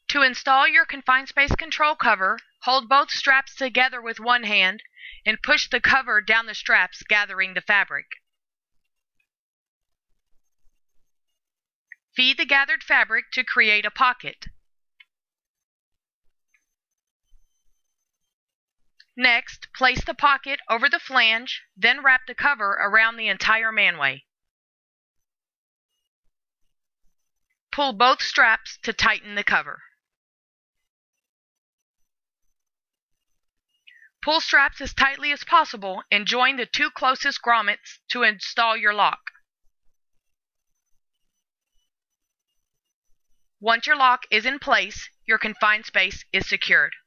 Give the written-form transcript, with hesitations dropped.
To install your confined space control cover, hold both straps together with one hand and push the cover down the straps, gathering the fabric. Feed the gathered fabric to create a pocket. Next, place the pocket over the flange, then wrap the cover around the entire manway. Pull both straps to tighten the cover. Pull straps as tightly as possible and join the two closest grommets to install your lock. Once your lock is in place, your confined space is secured.